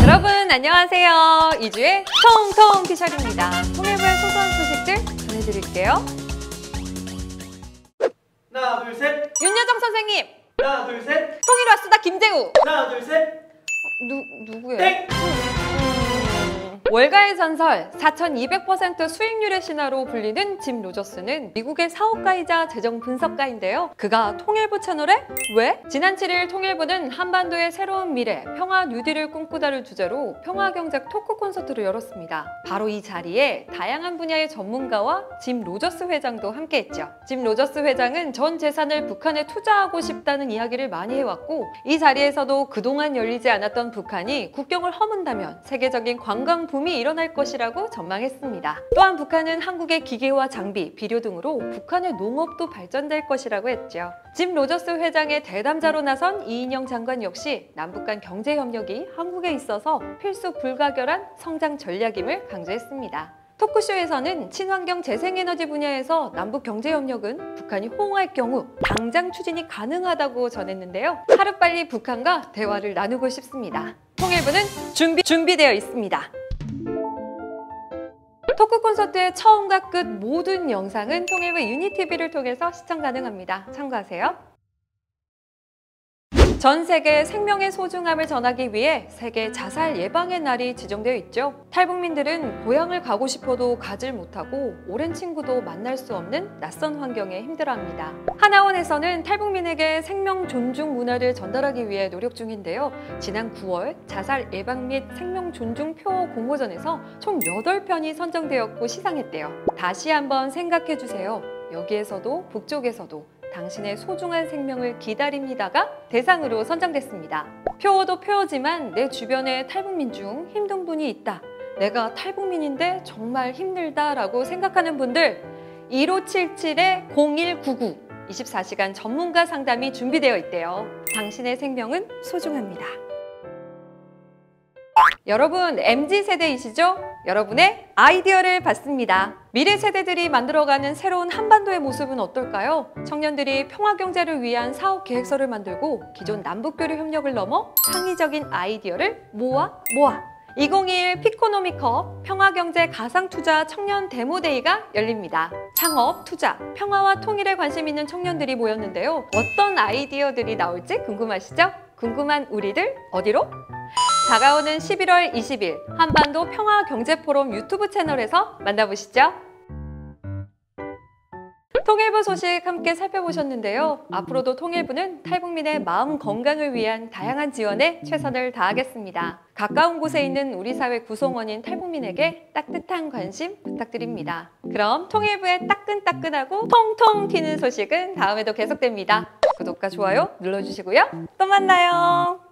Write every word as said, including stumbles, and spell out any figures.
여러분 안녕하세요. 이주의 통통 피셜입니다. 통일부의 소소한 소식들 전해드릴게요. 하나 둘 셋. 윤여정 선생님. 하나 둘 셋. 통일 왔수다 김재우. 하나 둘 셋. 누, 누구예요? 땡! 월가의 전설, 사천이백 퍼센트 수익률의 신화로 불리는 짐 로저스는 미국의 사업가이자 재정 분석가인데요. 그가 통일부 채널에 왜? 지난 칠 일 통일부는 한반도의 새로운 미래, 평화 뉴딜을 꿈꾸다를 주제로 평화경제 토크 콘서트를 열었습니다. 바로 이 자리에 다양한 분야의 전문가와 짐 로저스 회장도 함께했죠. 짐 로저스 회장은 전 재산을 북한에 투자하고 싶다는 이야기를 많이 해왔고, 이 자리에서도 그동안 열리지 않았던 북한이 국경을 허문다면 세계적인 관광 붐이 일어날 것이라고 전망했습니다. 또한 북한은 한국의 기계와 장비, 비료 등으로 북한의 농업도 발전될 것이라고 했죠. 짐 로저스 회장의 대담자로 나선 이인영 장관 역시 남북 간 경제협력이 한국에 있어서 필수 불가결한 성장 전략임을 강조했습니다. 토크쇼에서는 친환경 재생에너지 분야에서 남북 경제협력은 북한이 호응할 경우 당장 추진이 가능하다고 전했는데요. 하루빨리 북한과 대화를 나누고 싶습니다. 통일부는 준비, 준비되어 있습니다. 토크 콘서트의 처음과 끝 모든 영상은 통일부 유니티비를 통해서 시청 가능합니다. 참고하세요. 전 세계 생명의 소중함을 전하기 위해 세계 자살 예방의 날이 지정되어 있죠. 탈북민들은 고향을 가고 싶어도 가질 못하고 오랜 친구도 만날 수 없는 낯선 환경에 힘들어합니다. 하나원에서는 탈북민에게 생명 존중 문화를 전달하기 위해 노력 중인데요. 지난 구월 자살 예방 및 생명 존중 표어 공모전에서 총 여덟 편이 선정되었고 시상했대요. 다시 한번 생각해주세요. 여기에서도 북쪽에서도 당신의 소중한 생명을 기다립니다가 대상으로 선정됐습니다. 표어도 표어지만 내 주변에 탈북민 중 힘든 분이 있다. 내가 탈북민인데 정말 힘들다 라고 생각하는 분들 일오칠칠 공일구구 이십사 시간 전문가 상담이 준비되어 있대요. 당신의 생명은 소중합니다. 여러분 엠지 세대이시죠? 여러분의 아이디어를 받습니다. 미래 세대들이 만들어가는 새로운 한반도의 모습은 어떨까요? 청년들이 평화경제를 위한 사업 계획서를 만들고 기존 남북교류 협력을 넘어 창의적인 아이디어를 모아 모아 이천이십일 피코노미컵 평화경제 가상투자 청년 데모데이가 열립니다. 창업, 투자, 평화와 통일에 관심 있는 청년들이 모였는데요. 어떤 아이디어들이 나올지 궁금하시죠? 궁금한 우리들 어디로? 다가오는 십일월 이십일 한반도 평화경제포럼 유튜브 채널에서 만나보시죠. 통일부 소식 함께 살펴보셨는데요. 앞으로도 통일부는 탈북민의 마음 건강을 위한 다양한 지원에 최선을 다하겠습니다. 가까운 곳에 있는 우리 사회 구성원인 탈북민에게 따뜻한 관심 부탁드립니다. 그럼 통일부의 따끈따끈하고 통통 튀는 소식은 다음에도 계속됩니다. 구독과 좋아요 눌러주시고요. 또 만나요.